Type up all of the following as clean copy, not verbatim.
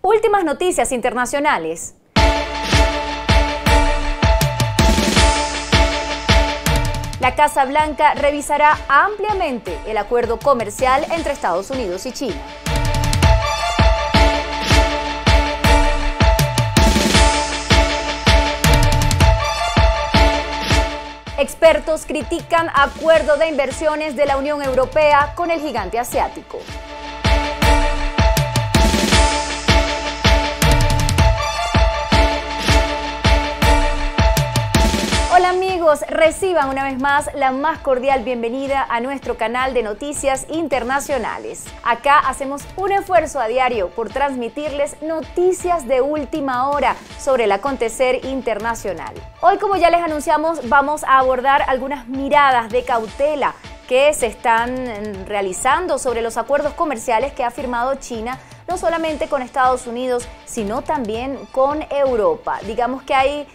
Últimas noticias internacionales. La Casa Blanca revisará ampliamente el acuerdo comercial entre Estados Unidos y China. Expertos critican acuerdo de inversiones de la Unión Europea con el gigante asiático. Hola amigos, reciban una vez más la más cordial bienvenida a nuestro canal de noticias internacionales. Acá hacemos un esfuerzo a diario por transmitirles noticias de última hora sobre el acontecer internacional. Hoy, como ya les anunciamos, vamos a abordar algunas miradas de cautela que se están realizando sobre los acuerdos comerciales que ha firmado China, no solamente con Estados Unidos, sino también con Europa. Digamos que hay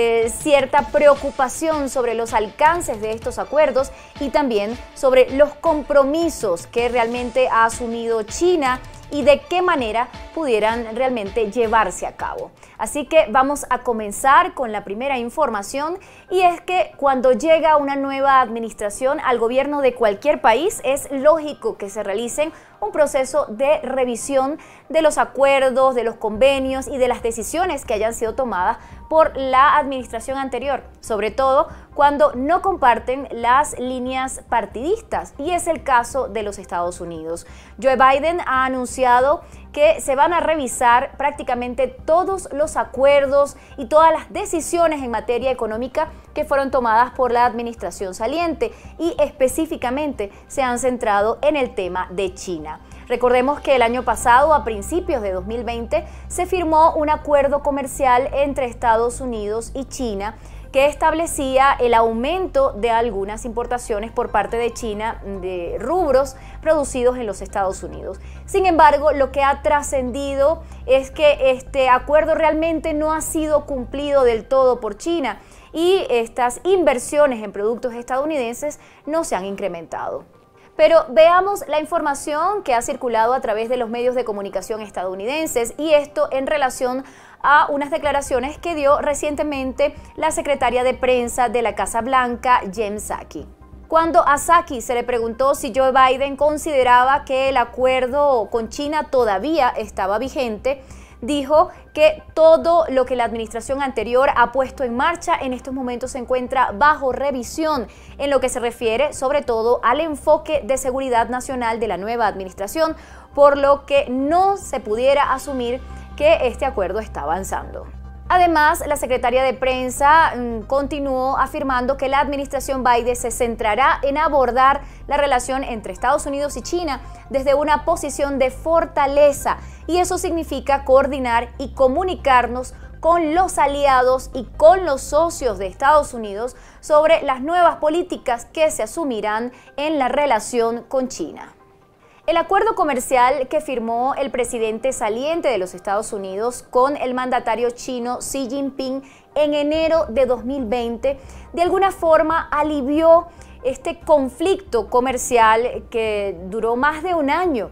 cierta preocupación sobre los alcances de estos acuerdos y también sobre los compromisos que realmente ha asumido China y de qué manera pudieran realmente llevarse a cabo. Así que vamos a comenzar con la primera información, y es que cuando llega una nueva administración al gobierno de cualquier país, es lógico que se realicen un proceso de revisión de los acuerdos, de los convenios y de las decisiones que hayan sido tomadas por la administración anterior, sobre todo cuando no comparten las líneas partidistas, y es el caso de los Estados Unidos. Joe Biden ha anunciado que se van a revisar prácticamente todos los acuerdos y todas las decisiones en materia económica que fueron tomadas por la administración saliente, y específicamente se han centrado en el tema de China. Recordemos que el año pasado, a principios de 2020, se firmó un acuerdo comercial entre Estados Unidos y China que establecía el aumento de algunas importaciones por parte de China de rubros producidos en los Estados Unidos. Sin embargo, lo que ha trascendido es que este acuerdo realmente no ha sido cumplido del todo por China, y estas inversiones en productos estadounidenses no se han incrementado. Pero veamos la información que ha circulado a través de los medios de comunicación estadounidenses, y esto en relación a unas declaraciones que dio recientemente la secretaria de prensa de la Casa Blanca, Jen Psaki. Cuando a Psaki se le preguntó si Joe Biden consideraba que el acuerdo con China todavía estaba vigente, dijo que todo lo que la administración anterior ha puesto en marcha en estos momentos se encuentra bajo revisión, en lo que se refiere sobre todo al enfoque de seguridad nacional de la nueva administración, por lo que no se pudiera asumir que este acuerdo está avanzando. Además, la secretaria de prensa continuó afirmando que la administración Biden se centrará en abordar la relación entre Estados Unidos y China desde una posición de fortaleza, y eso significa coordinar y comunicarnos con los aliados y con los socios de Estados Unidos sobre las nuevas políticas que se asumirán en la relación con China. El acuerdo comercial que firmó el presidente saliente de los Estados Unidos con el mandatario chino Xi Jinping en enero de 2020 de alguna forma alivió este conflicto comercial que duró más de un año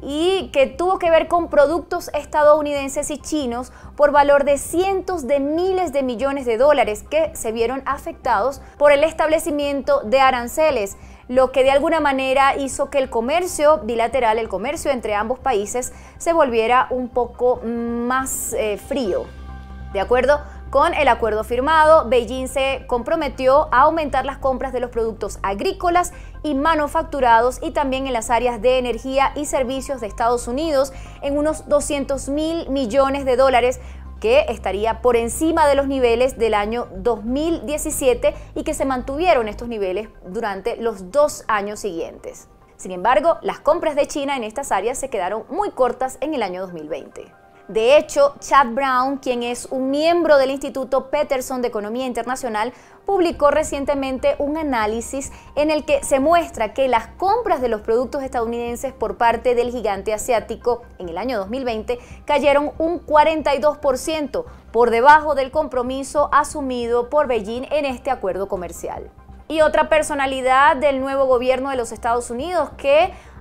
y que tuvo que ver con productos estadounidenses y chinos por valor de cientos de miles de millones de dólares que se vieron afectados por el establecimiento de aranceles, lo que de alguna manera hizo que el comercio bilateral, el comercio entre ambos países, se volviera un poco más frío. De acuerdo con el acuerdo firmado, Beijing se comprometió a aumentar las compras de los productos agrícolas y manufacturados y también en las áreas de energía y servicios de Estados Unidos en unos 200.000 millones de dólares, que estaría por encima de los niveles del año 2017 y que se mantuvieron estos niveles durante los 2 años siguientes. Sin embargo, las compras de China en estas áreas se quedaron muy cortas en el año 2020. De hecho, Chad Brown, quien es un miembro del Instituto Peterson de Economía Internacional, publicó recientemente un análisis en el que se muestra que las compras de los productos estadounidenses por parte del gigante asiático en el año 2020 cayeron un 42%, por debajo del compromiso asumido por Beijing en este acuerdo comercial. Y otra personalidad del nuevo gobierno de los Estados Unidos que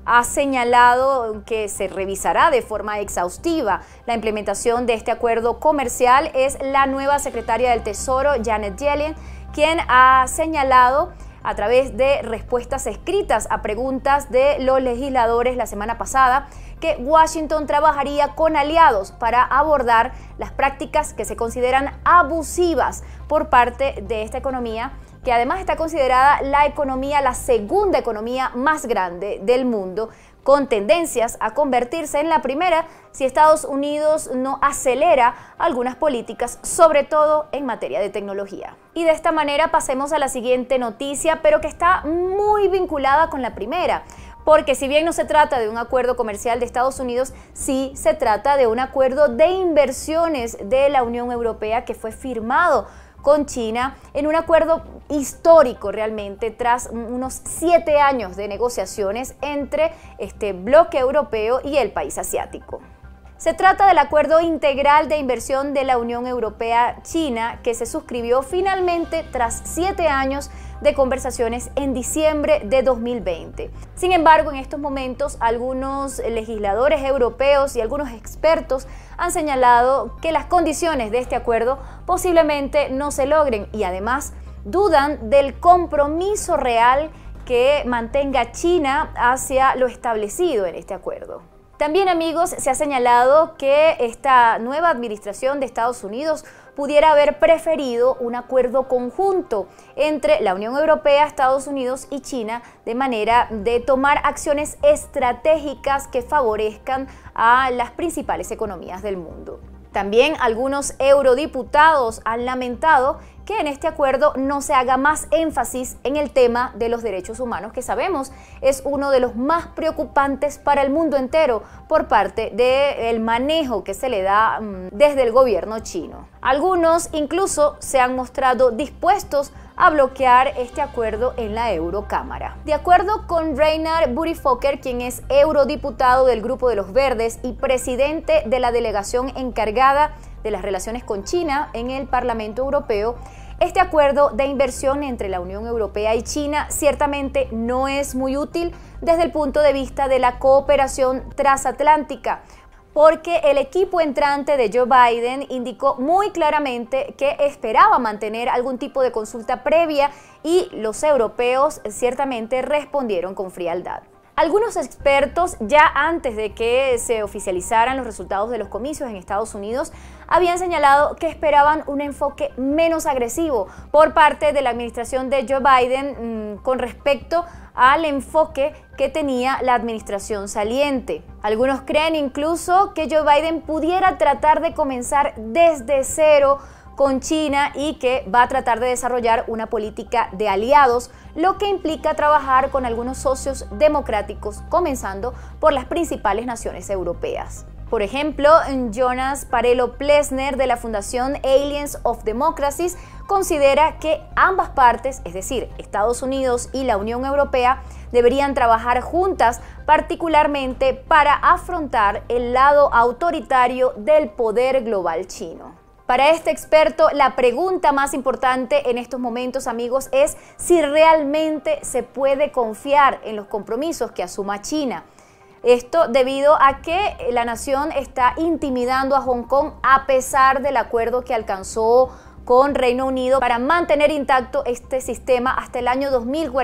ha señalado que se revisará de forma exhaustiva la implementación de este acuerdo comercial. Es la nueva secretaria del Tesoro, Janet Yellen, quien ha señalado a través de respuestas escritas a preguntas de los legisladores la semana pasada que Washington trabajaría con aliados para abordar las prácticas que se consideran abusivas por parte de esta economía, que además está considerada la segunda economía más grande del mundo, con tendencias a convertirse en la primera si Estados Unidos no acelera algunas políticas, sobre todo en materia de tecnología. Y de esta manera pasemos a la siguiente noticia, pero que está muy vinculada con la primera, porque si bien no se trata de un acuerdo comercial de Estados Unidos, sí se trata de un acuerdo de inversiones de la Unión Europea que fue firmado con China en un acuerdo histórico realmente tras unos 7 años de negociaciones entre este bloque europeo y el país asiático. Se trata del Acuerdo Integral de Inversión de la Unión Europea-China, que se suscribió finalmente tras 7 años de conversaciones en diciembre de 2020. Sin embargo, en estos momentos, algunos legisladores europeos y algunos expertos han señalado que las condiciones de este acuerdo posiblemente no se logren y además dudan del compromiso real que mantenga China hacia lo establecido en este acuerdo. También, amigos, se ha señalado que esta nueva administración de Estados Unidos pudiera haber preferido un acuerdo conjunto entre la Unión Europea, Estados Unidos y China, de manera de tomar acciones estratégicas que favorezcan a las principales economías del mundo. También algunos eurodiputados han lamentado que en este acuerdo no se haga más énfasis en el tema de los derechos humanos, que sabemos es uno de los más preocupantes para el mundo entero por parte del manejo que se le da desde el gobierno chino. Algunos incluso se han mostrado dispuestos a bloquear este acuerdo en la Eurocámara. De acuerdo con Reinhard Bütikofer, quien es eurodiputado del Grupo de los Verdes y presidente de la delegación encargada de las relaciones con China en el Parlamento Europeo, este acuerdo de inversión entre la Unión Europea y China ciertamente no es muy útil desde el punto de vista de la cooperación transatlántica, porque el equipo entrante de Joe Biden indicó muy claramente que esperaba mantener algún tipo de consulta previa y los europeos ciertamente respondieron con frialdad. Algunos expertos, ya antes de que se oficializaran los resultados de los comicios en Estados Unidos, habían señalado que esperaban un enfoque menos agresivo por parte de la administración de Joe Biden con respecto al enfoque que tenía la administración saliente. Algunos creen incluso que Joe Biden pudiera tratar de comenzar desde cero con China y que va a tratar de desarrollar una política de aliados, lo que implica trabajar con algunos socios democráticos, comenzando por las principales naciones europeas. Por ejemplo, Jonas Parello-Plessner de la Fundación Alliance of Democracies considera que ambas partes, es decir, Estados Unidos y la Unión Europea, deberían trabajar juntas, particularmente para afrontar el lado autoritario del poder global chino. Para este experto, la pregunta más importante en estos momentos, amigos, es si realmente se puede confiar en los compromisos que asuma China. Esto debido a que la nación está intimidando a Hong Kong a pesar del acuerdo que alcanzó con Reino Unido para mantener intacto este sistema hasta el año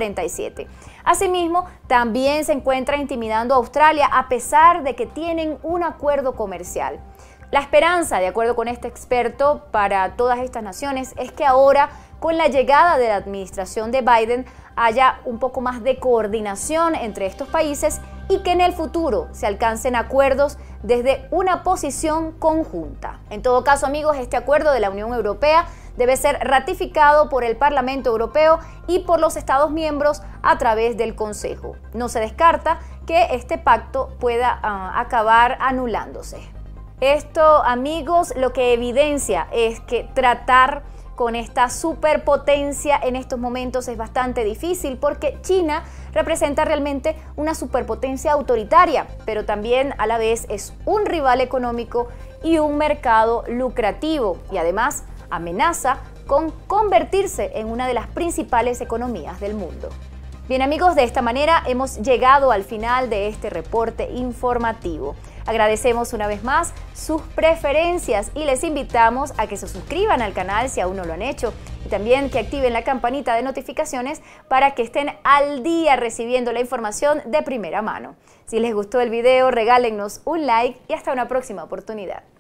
2047. Asimismo, también se encuentra intimidando a Australia a pesar de que tienen un acuerdo comercial. La esperanza, de acuerdo con este experto, para todas estas naciones es que ahora, con la llegada de la administración de Biden, haya un poco más de coordinación entre estos países y que en el futuro se alcancen acuerdos desde una posición conjunta. En todo caso, amigos, este acuerdo de la Unión Europea debe ser ratificado por el Parlamento Europeo y por los Estados miembros a través del Consejo. No se descarta que este pacto pueda acabar anulándose. Esto, amigos, lo que evidencia es que tratar con esta superpotencia en estos momentos es bastante difícil porque China representa realmente una superpotencia autoritaria, pero también a la vez es un rival económico y un mercado lucrativo y además amenaza con convertirse en una de las principales economías del mundo. Bien amigos, de esta manera hemos llegado al final de este reporte informativo. Agradecemos una vez más sus preferencias y les invitamos a que se suscriban al canal si aún no lo han hecho y también que activen la campanita de notificaciones para que estén al día recibiendo la información de primera mano. Si les gustó el video, regálennos un like y hasta una próxima oportunidad.